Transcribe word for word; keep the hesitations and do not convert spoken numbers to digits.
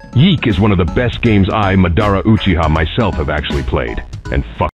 YiiK is one of the best games I, Madara Uchiha, myself have actually played. And fuck